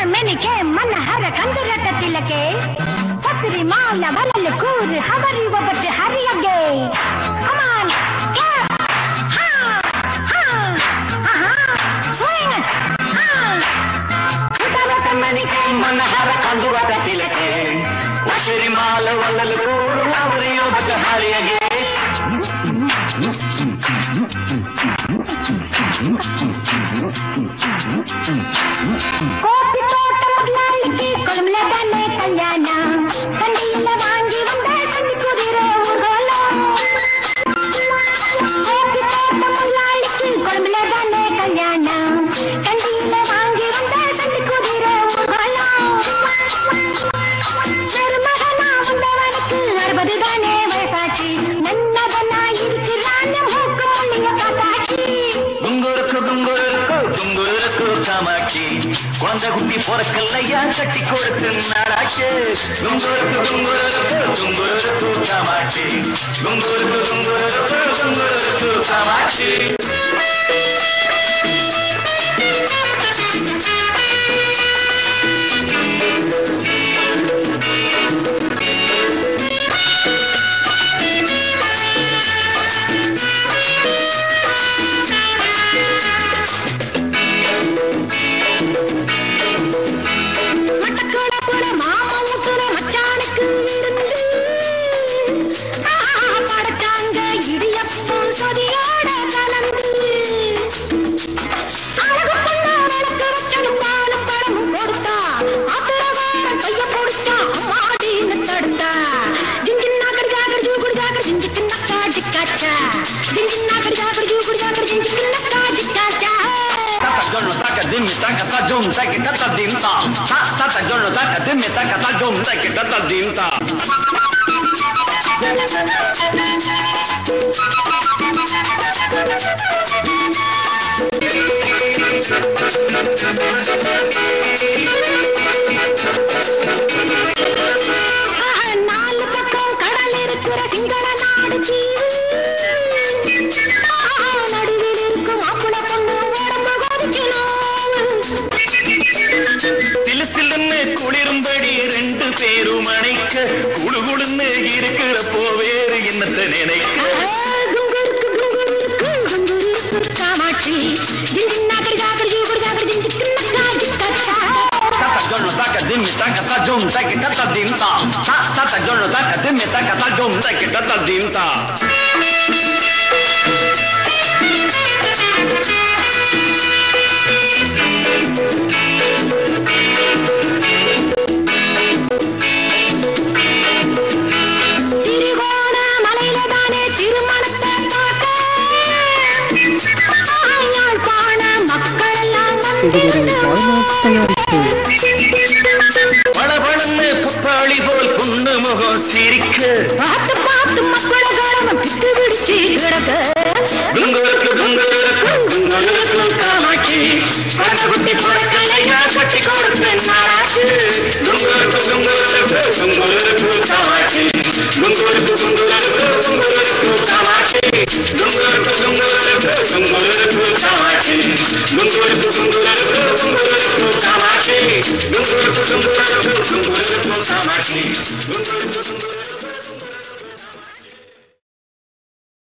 ಮೆನಿಕೆ ಮನ ಹರ ಕಂದರಟ ತಿಲಕೆ ಹಸಿರಿ ಮಾಲ ಬಲಲು ಕೂರು ಹವರಿ ಒಬ್ಬಟ್ಟು ಹರಿಯಗೆ ಕಮಾನ್ ಕ್ಲಾಪ್ ಹಾ ಹಾ ಆಹಾ ಸ್ವಿಂಗ್ ಹಾ ಉದರಟ ಮೆನಿಕೆ ಮನ ಹರ ಕಂದರಟ ತಿಲಕೆ ಹಸಿರಿ ಮಾಲ ಬಲಲು ಕೂರು ಹವರಿ ಒಬ್ಬಟ್ಟು ಹರಿಯಗೆ கோப்பி தோட்டம் முதலாளிக்கு கொழும்புலதானே கல்யாணம் கண்டியில வாங்கி வந்த சந்தி குதிரை ஊர்வலம் கோப்பி தோட்டம் முதலாளிக்கு கொழும்புலதானே கல்யாணம் கண்டியில வாங்கி வந்த சந்தி குதிரை ஊர்வலம் பெருமகனா வந்தவனுக்கு 60 தானே வயசாச்சு நல்லதனா இருக்கிறான் மூக்கு முள்ளிய காத்தாச்சு குங்குருக்கு காமாட்சி குழந்த குட்டி பொறக்கல்லையா கட்டி கொடுத்து நாடாச்சு குங்குருக்கு Kamakshi குங்குருக்கு Kamakshi Dimmi taka ta jom taki tata dimta tata jono taka dimmi taka ta jom taki tata dimta நாலு பக்கம் கடல் இருக்கிற சிங்கள நாடு சீவு நடுவில் இருக்கும் மாப்பிள பொண்ணு உடம்பு கொதிக்கணும் சிலுசிலுன்னு குளிரும்படி 2 பேரும் அணைக்க குழுகுழுன்னு இருக்கிற போவேறு என்னத்தை நினைக்க Kamakshi Jono taka dimmi taka ta jom taki tata dimta tata jono taka dimmi taka ta jom taki tata dimta படபடன்னு புப்பாளி போல் புண்ணு முகம் சிரிக்க பார்த்து பார்த்து மக்கள காலம் பிடிச்சு கிடக்க